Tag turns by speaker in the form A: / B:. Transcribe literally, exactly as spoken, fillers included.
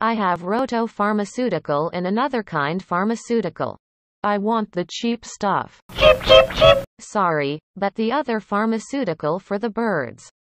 A: I have Rohto Pharmaceutical and another kind Pharmaceutical. I want the cheap stuff.
B: Cheep, cheep, cheep.
A: Sorry, but the other Pharmaceutical for the birds.